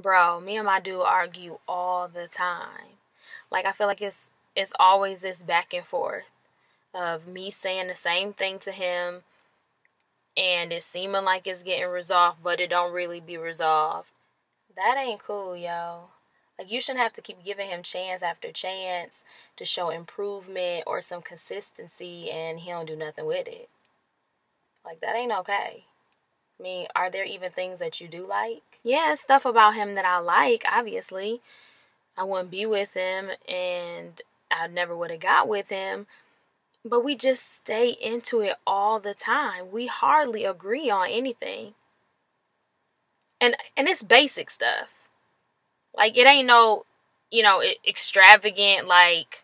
Bro, me and my dude argue all the time. Like, I feel like it's always this back and forth of me saying the same thing to him and it seeming like it's getting resolved, but it don't really be resolved. That ain't cool, yo. Like, you shouldn't have to keep giving him chance after chance to show improvement or some consistency and he don't do nothing with it. Like, that ain't okay. I mean, are there even things that you do like? Yeah, stuff about him that I like, obviously. I wouldn't be with him and I never would have got with him. But we just stay into it all the time. We hardly agree on anything. And it's basic stuff. Like, it ain't no, extravagant, like,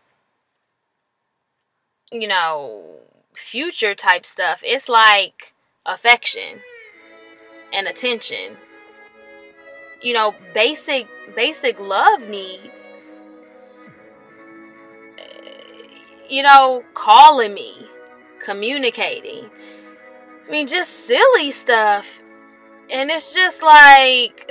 future type stuff. It's like affection and attention. Basic love needs. Calling me, communicating. I mean, just silly stuff. And it's just like,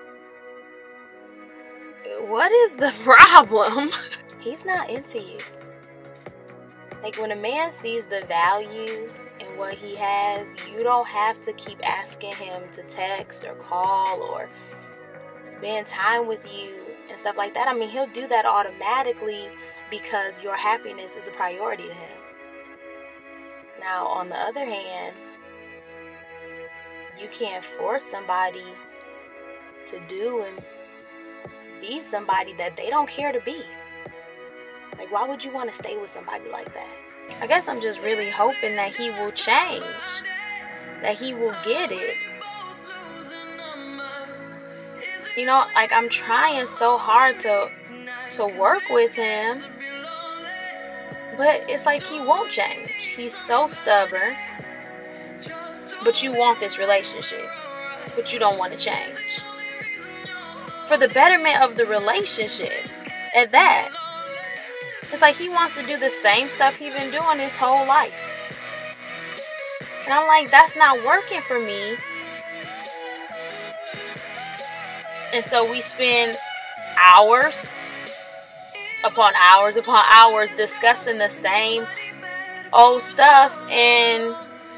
what is the problem? He's not into you. Like, when a man sees the value in what he has, you don't have to keep asking him to text or call or spend time with you and stuff like that. I mean, he'll do that automatically because your happiness is a priority to him. Now, on the other hand, you can't force somebody to do and be somebody that they don't care to be. Like, why would you want to stay with somebody like that? I guess I'm just really hoping that he will change, that he will get it. Like, I'm trying so hard to work with him, but it's like he won't change. He's so stubborn. But you want this relationship, but you don't want to change. For the betterment of the relationship, at that. It's like he wants to do the same stuff he's been doing his whole life. And I'm like, that's not working for me. And so we spend hours upon hours discussing the same old stuff, and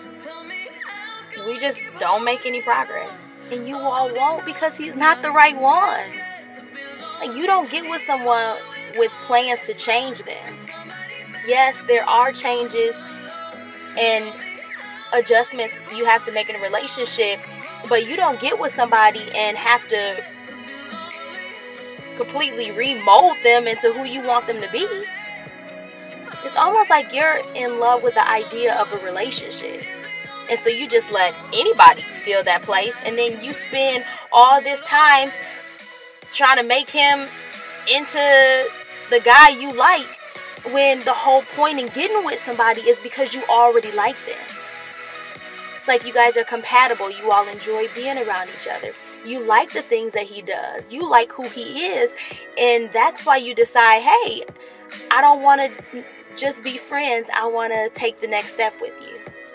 we just don't make any progress. And you all won't, because he's not the right one. Like, you don't get with someone with plans to change them. Yes, there are changes and adjustments you have to make in a relationship, but you don't get with somebody and have to completely remold them into who you want them to be. It's almost like you're in love with the idea of a relationship. And so you just let anybody fill that place, and then you spend all this time trying to make him into the guy you like, when the whole point in getting with somebody is because you already like them. It's like you guys are compatible. You all enjoy being around each other. You like the things that he does. You like who he is. And that's why you decide, hey, I don't want to just be friends. I want to take the next step with you.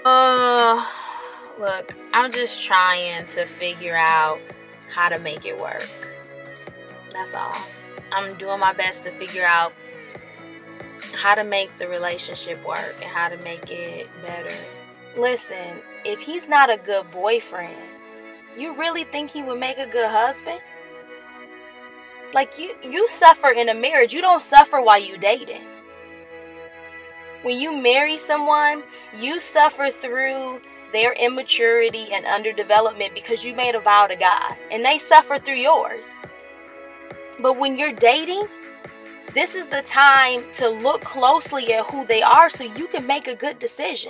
Look, I'm just trying to figure out how to make it work. That's all. I'm doing my best to figure out how to make the relationship work and how to make it better. Listen, if he's not a good boyfriend, you really think he would make a good husband? Like, you suffer in a marriage. You don't suffer while you dating. When you marry someone, you suffer through their immaturity and underdevelopment because you made a vow to God, and they suffer through yours. But when you're dating, this is the time to look closely at who they are so you can make a good decision.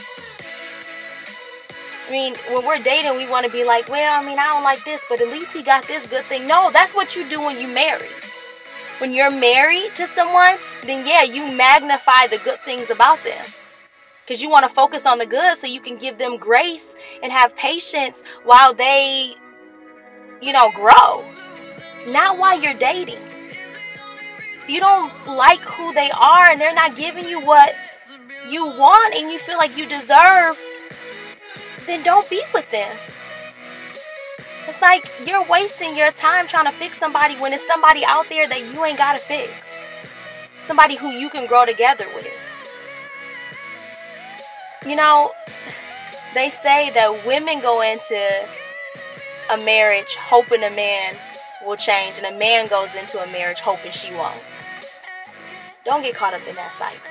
I mean, when we're dating, we want to be like, well, I don't like this, but at least he got this good thing. No, that's what you do when you marry. When you're married to someone, then yeah, you magnify the good things about them. Because you want to focus on the good so you can give them grace and have patience while they, grow. Not while you're dating. If you don't like who they are and they're not giving you what you want and you feel like you deserve, then don't be with them. It's like you're wasting your time trying to fix somebody when it's somebody out there that you ain't gotta fix. Somebody who you can grow together with. You know, they say that women go into a marriage hoping a man will change, and a man goes into a marriage hoping she won't. Don't get caught up in that cycle.